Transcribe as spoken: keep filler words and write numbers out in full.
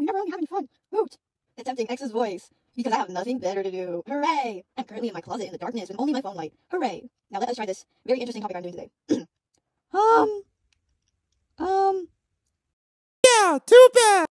you never let me have any fun. Hoot! Attempting X's voice, because I have nothing better to do. Hooray! I'm currently in my closet in the darkness with only my phone light. Hooray! Now let us try this very interesting topic I'm doing today. um, um, Yeah, too bad.